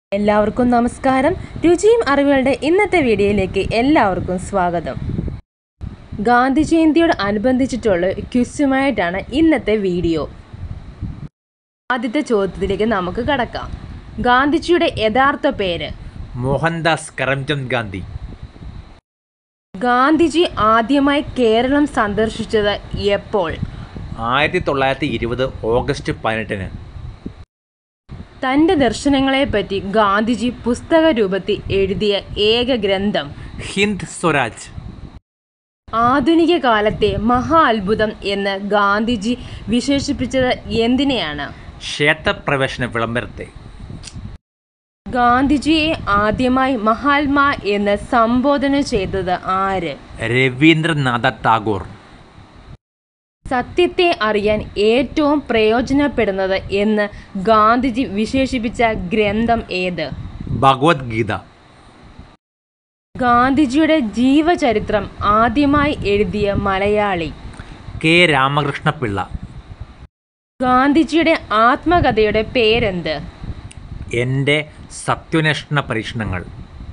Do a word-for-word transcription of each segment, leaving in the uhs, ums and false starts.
എല്ലാവർക്കും നമസ്കാരം. രുചിയും അറിവുകളുടെ ഇന്നത്തെ വീഡിയോയിലേക്ക് എല്ലാവർക്കും സ്വാഗതം. ഗാന്ധി ജയന്തിയോട് അനുബന്ധിച്ചിട്ടുള്ള ക്വിസുമായിട്ടാണ് ഇന്നത്തെ വീഡിയോ. ആദ്യത്തെ ചോദ്യത്തിലേക്ക് നമുക്ക് കടക്കാം. ഗാന്ധിജിയുടെ യഥാർത്ഥ പേര്? മോഹൻദാസ് കരംചന്ദ് ഗാന്ധി. ഗാന്ധിജി ആദ്യമായി കേരളം സന്ദർശിച്ചത് എപ്പോൾ? ആയിരത്തി തൊള്ളായിരത്തി ഇരുപത് ഓഗസ്റ്റ് പതിനെട്ടിന്. തൻ്റെ ദർശനങ്ങളെപ്പറ്റി ഗാന്ധിജി പുസ്തക രൂപത്തിൽ എഴുതിയ ഏക ഗ്രന്ഥം? ഹിന്ദ് സ്വരാജ്. ആധുനിക കാലത്തെ മഹാ അത്ഭുതം എന്ന് ഗാന്ധിജി വിശേഷിപ്പിച്ചത് എന്തിനെയാണ്? ക്ഷേത്രപ്രവേശന വിളംബരത്തെ. ഗാന്ധിജിയെ ആദ്യമായി മഹാത്മാ എന്ന് സംബോധന ചെയ്തത് ആര്? രവീന്ദ്രനാഥ ടാഗോർ. സത്യത്തെ അറിയാൻ ഏറ്റവും പ്രയോജനപ്പെടുന്നത് എന്ന് ഗാന്ധിജി വിശേഷിപ്പിച്ച ഗ്രന്ഥം ഏത്? ഭഗവത്ഗീത. ഗാന്ധിജിയുടെ ജീവചരിത്രം ആദ്യമായി എഴുതിയ മലയാളി? കെ രാമകൃഷ്ണ പിള്ള. ഗാന്ധിജിയുടെ ആത്മകഥയുടെ പേരെന്ത്? എൻ്റെ സത്യാന്വേഷണ പരീക്ഷണങ്ങൾ.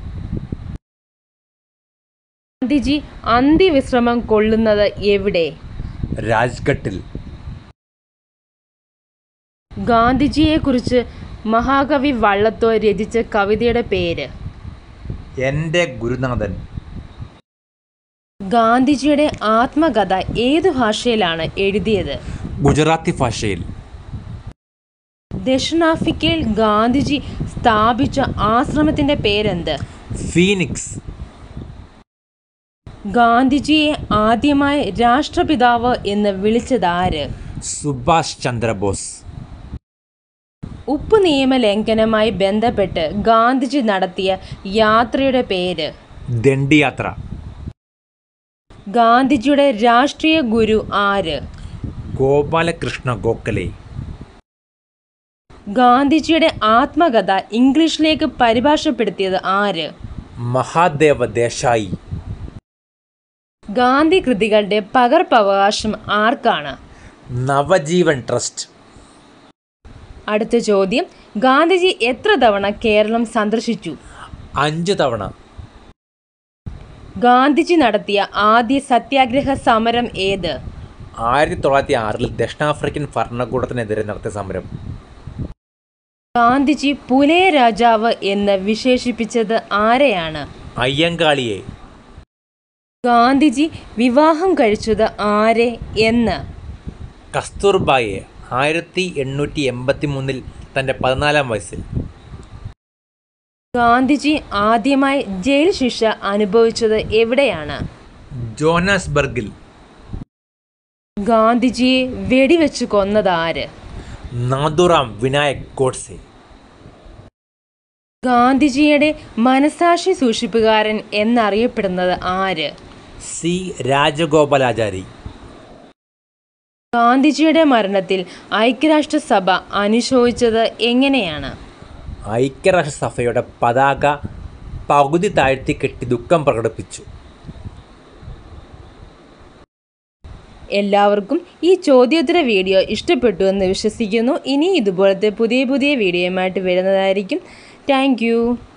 ഗാന്ധിജി അന്ത്യവിശ്രമം കൊള്ളുന്നത് എവിടെ? രാജ്ഘട്ടിൽ. ഗാന്ധിജിയെക്കുറിച്ച് മഹാകവി വള്ളത്തോൾ രചിച്ച കവിതയുടെ പേര്? എൻ്റെ ഗുരുനാഥൻ. ഗാന്ധിജിയുടെ ആത്മകഥ ഏതു ഭാഷയിലാണ് എഴുതിയത്? ഗുജറാത്തി ഭാഷയിൽ. ദക്ഷിണാഫ്രിക്കയിൽ ഗാന്ധിജി സ്ഥാപിച്ച ആശ്രമത്തിൻ്റെ പേരെന്ത്? ഫീനിക്സ്. ഗാന്ധിജിയെ ആദ്യമായി രാഷ്ട്രപിതാവ് എന്ന് വിളിച്ചതാര്? സുഭാഷ് ചന്ദ്രബോസ്. ഉപ്പ് നിയമ ലംഘനവുമായി ബന്ധപ്പെട്ട് ഗാന്ധിജി നടത്തിയ യാത്രയുടെ പേര്? ദണ്ഡി യാത്ര. ഗാന്ധിജിയുടെ രാഷ്ട്രീയ ഗുരു ആര്? ഗോപാലകൃഷ്ണ ഗോഖലെ. ഗാന്ധിജിയുടെ ആത്മകഥ ഇംഗ്ലീഷിലേക്ക് പരിഭാഷപ്പെടുത്തിയത് ആര്? മഹാദേവ ദേശായി. ഗാന്ധി കൃതികളുടെ പകർപ്പവകാശം ആർക്കാണ്? നവജീവൻ ട്രസ്റ്റ്. അടുത്ത ചോദ്യം. ഗാന്ധിജി എത്ര തവണ കേരളം സന്ദർശിച്ചു? അഞ്ചു തവണ. ഗാന്ധിജി നടത്തിയ ആദ്യ സത്യാഗ്രഹ സമരം ഏത്? ആയിരത്തി തൊള്ളായിരത്തി ആറിൽ ദക്ഷിണാഫ്രിക്കൻ ഭരണകൂടത്തിനെതിരെ നടത്തിയ സമരം. ഗാന്ധിജി പുലയ രാജാവ് എന്ന് വിശേഷിപ്പിച്ചത് ആരെയാണ്? അയ്യങ്കാളിയെ. ഗാന്ധിജി വിവാഹം കഴിച്ചത് ആരെ എന്ന്? കസ്തൂർബായെ. ആയിരത്തി എണ്ണൂറ്റി എൺപത്തി മൂന്നിൽ തൻ്റെ പതിനാലാം വയസ്സിൽ. ഗാന്ധിജി ആദ്യമായി ജയിൽ ശിക്ഷ അനുഭവിച്ചത് എവിടെയാണ്? ജോനാസ്ബർഗിൽ. ഗാന്ധിജിയെ വെടിവെച്ച് കൊന്നത് ആര്? നാഥുറാം വിനായക് ഗോഡ്സെ. ഗാന്ധിജിയുടെ മനസാക്ഷി സൂക്ഷിപ്പുകാരൻ എന്നറിയപ്പെടുന്നത് ആര്? സി രാജഗോപാലാചാരി. ഗാന്ധിജിയുടെ മരണത്തിൽ ഐക്യരാഷ്ട്രസഭ അനുശോചിച്ചത് എങ്ങനെയാണ്? ഐക്യരാഷ്ട്രസഭയുടെ പതാക പകുതി താഴ്ത്തി കെട്ടി ദുഃഖം പ്രകടിപ്പിച്ചു. എല്ലാവർക്കും ഈ ചോദ്യോത്തര വീഡിയോ ഇഷ്ടപ്പെട്ടു എന്ന് വിശ്വസിക്കുന്നു. ഇനി ഇതുപോലത്തെ പുതിയ പുതിയ വീഡിയോയുമായിട്ട് വരുന്നതായിരിക്കും. Thank U.